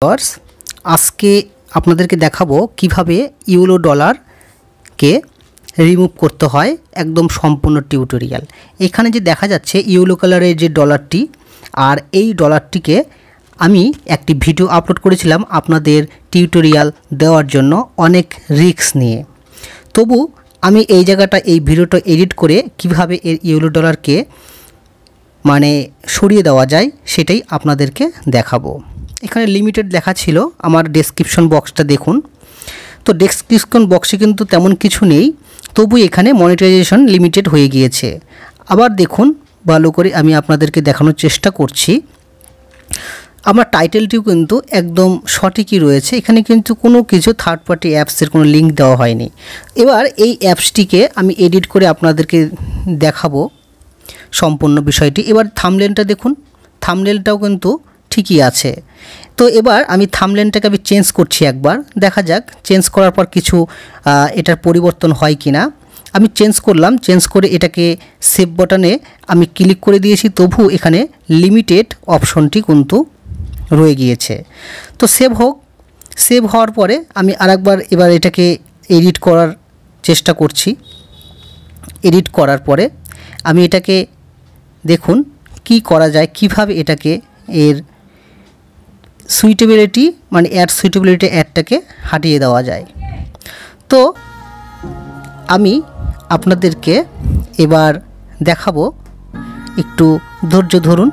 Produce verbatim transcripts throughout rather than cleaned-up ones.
Viewers, আজকে আপনাদেরকে দেখাবো কিভাবে ইউরো ডলারকে রিমুভ করতে হয়, একদম সম্পূর্ণ টিউটোরিয়াল। এখানে যে দেখা যাচ্ছে ইয়েলো কালারের যে ডলারটি, আর এই ডলারটিকে আমি একটি ভিডিও আপলোড করেছিলাম আপনাদের টিউটোরিয়াল দেওয়ার জন্য অনেক রিস্ক নিয়ে। তবু আমি এই জায়গাটা এই ভিডিওটা এডিট করে কিভাবে এর ইউরো ডলারকে মানে সরিয়ে দেওয়া যায় সেটাই আপনাদেরকে দেখাবো। এখানে লিমিটেড লেখা ছিল, আমার ডেসক্রিপশন বক্সটা দেখুন। তো ডেসক্রিপশন বক্সে কিন্তু তেমন কিছু নেই, তবু এখানে মনিটাইজেশন লিমিটেড হয়ে গিয়েছে। আবার দেখুন, ভালো করে আমি আপনাদেরকে দেখানোর চেষ্টা করছি। আমার টাইটেলটিও কিন্তু একদম সঠিকই রয়েছে, এখানে কিন্তু কোনো কিছু থার্ড পার্টি অ্যাপসের কোনো লিঙ্ক দেওয়া হয়নি। এবার এই অ্যাপসটিকে আমি এডিট করে আপনাদেরকে দেখাবো সম্পূর্ণ বিষয়টি। এবার থাম্বনেলটা দেখুন, থাম্বনেলটাও কিন্তু ঠিকই আছে। তো এবার আমি থাম্বনেলটাকে আমি চেঞ্জ করছি, একবার দেখা যাক চেঞ্জ করার পর কিছু এটার পরিবর্তন হয় কি না। আমি চেঞ্জ করলাম, চেঞ্জ করে এটাকে সেভ বাটনে আমি ক্লিক করে দিয়েছি, তবু এখানে লিমিটেড অপশনটি কিন্তু রয়ে গিয়েছে। তো সেভ হোক, সেভ হওয়ার পরে আমি আরেকবার এবার এটাকে এডিট করার চেষ্টা করছি। এডিট করার পরে আমি এটাকে দেখুন কি করা যায়, কিভাবে এটাকে এর সুইটেবিলিটি মানে অ্যাড সুইটেবিলিটি অ্যাডটাকে হাটিয়ে দেওয়া যায়। তো আমি আপনাদেরকে এবার দেখাবো, একটু ধৈর্য ধরুন।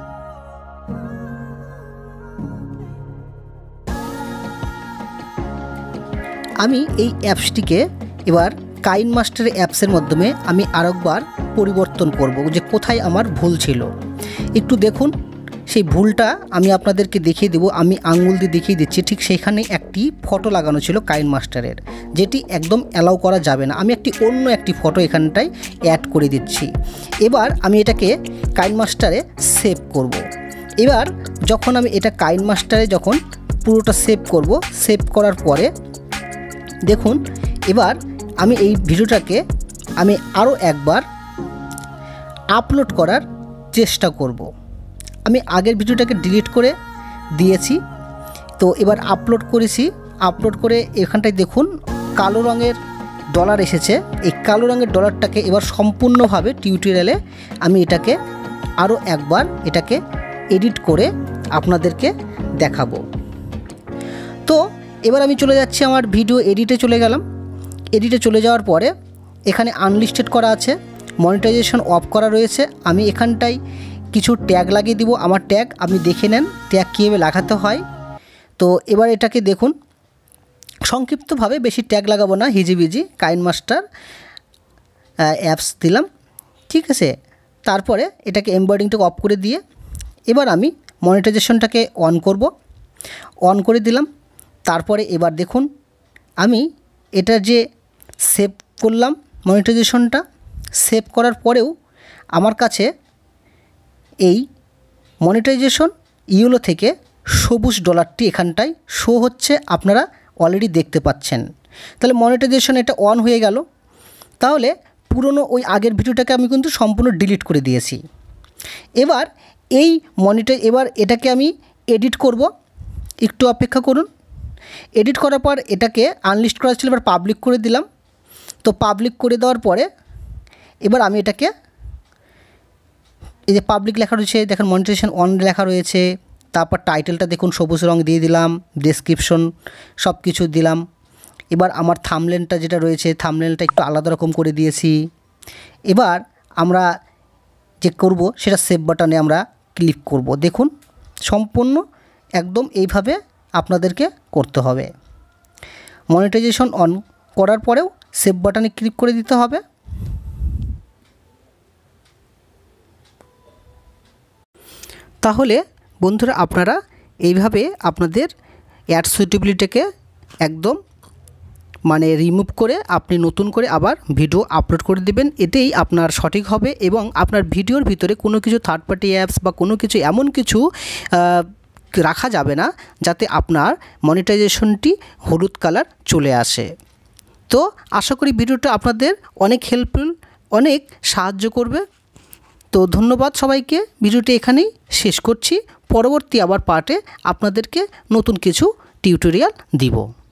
আমি এই অ্যাপসটিকে এবার কাইনমাস্টার অ্যাপসের মাধ্যমে আমি আরেকবার পরিবর্তন করব, যে কোথায় আমার ভুল ছিল। একটু দেখুন, সেই ভুলটা আমি আপনাদেরকে দেখিয়ে দেবো। আমি আঙুল দিয়ে দেখিয়ে দিচ্ছি, ঠিক সেইখানে একটি ফটো লাগানো ছিল কাইনমাস্টারের, যেটি একদম অ্যালাউ করা যাবে না। আমি একটি অন্য একটি ফটো এখানটায় অ্যাড করে দিচ্ছি। এবার আমি এটাকে কাইনমাস্টারে সেভ করব। এবার যখন আমি এটা কাইনমাস্টারে যখন পুরোটা সেভ করব, সেভ করার পরে দেখুন এবার আমি এই ভিডিওটাকে আমি আরও একবার আপলোড করার চেষ্টা করব। আমি আগের ভিডিওটাকে ডিলিট করে দিয়েছি, তো এবার আপলোড করেছি। আপলোড করে এখানটায় দেখুন কালো রঙের ডলার এসেছে। এই কালো রঙের ডলারটাকে এবার সম্পূর্ণভাবে টিউটোরিয়ালে আমি এটাকে আরও একবার এটাকে এডিট করে আপনাদেরকে দেখাবো। তো এবার আমি চলে যাচ্ছি, আমার ভিডিও এডিটে চলে গেলাম। এডিটে চলে যাওয়ার পরে এখানে আনলিস্টেড করা আছে, মনিটাইজেশন অফ করা রয়েছে। আমি এখানটায় কিছু ট্যাগ লাগিয়ে দিব। আমার ট্যাগ আপনি দেখে নেন ট্যাগ কীভাবে লাগাতে হয়। তো এবার এটাকে দেখুন, সংক্ষিপ্তভাবে, বেশি ট্যাগ লাগাবো না, হিজিবিজি কাইনমাস্টার অ্যাপস দিলাম, ঠিক আছে। তারপরে এটাকে এমব্রয়ডিংটাকে অফ করে দিয়ে এবার আমি মনিটাইজেশনটাকে অন করব। অন করে দিলাম। তারপরে এবার দেখুন আমি এটা যে সেভ করলাম মনিটাইজেশনটা, সেভ করার পরেও আমার কাছে এই মনিটাইজেশন ইউলো থেকে সবুজ ডলারটি এখানটায় শো হচ্ছে, আপনারা অলরেডি দেখতে পাচ্ছেন। তাহলে মনিটাইজেশন এটা অন হয়ে গেল। তাহলে পুরনো ওই আগের ভিডিওটাকে আমি কিন্তু সম্পূর্ণ ডিলিট করে দিয়েছি। এবার এই মনিটাই এবার এটাকে আমি এডিট করব, একটু অপেক্ষা করুন। এডিট করার পর এটাকে আনলিস্ট করা ছিল, এবার পাবলিক করে দিলাম। তো পাবলিক করে দেওয়ার পরে এবার আমি এটাকে এই যে পাবলিক লেখা রয়েছে, দেখেন মনিটাইজেশন অন লেখা রয়েছে। তারপর টাইটেলটা দেখুন সবুজ রঙ দিয়ে দিলাম, ডেসক্রিপশন সব কিছু দিলাম। এবার আমার থাম্বনেলটা যেটা রয়েছে, থাম্বনেলটা একটু আলাদা রকম করে দিয়েছি। এবার আমরা যে করব সেটা সেভ বাটনে আমরা ক্লিক করব। দেখুন সম্পূর্ণ একদম এইভাবে আপনাদেরকে করতে হবে। মনিটাইজেশন অন করার পরেও সেভ বাটনে ক্লিক করে দিতে হবে। তাহলে বন্ধুরা আপনারা এইভাবে আপনাদের অ্যাড সুইটেবিলিটিকে একদম মানে রিমুভ করে আপনি নতুন করে আবার ভিডিও আপলোড করে দেবেন। এতেই আপনার সঠিক হবে এবং আপনার ভিডিওর ভিতরে কোনো কিছু থার্ড পার্টি অ্যাপস বা কোনো কিছু এমন কিছু রাখা যাবে না যাতে আপনার মনিটাইজেশনটি হলুদ কালার চলে আসে। তো আশা করি ভিডিওটা আপনাদের অনেক হেল্পফুল, অনেক সাহায্য করবে। তো ধন্যবাদ সবাইকে, ভিডিওটি এখানেই শেষ করছি। পরবর্তী আবার পার্টে আপনাদেরকে নতুন কিছু টিউটোরিয়াল দিব।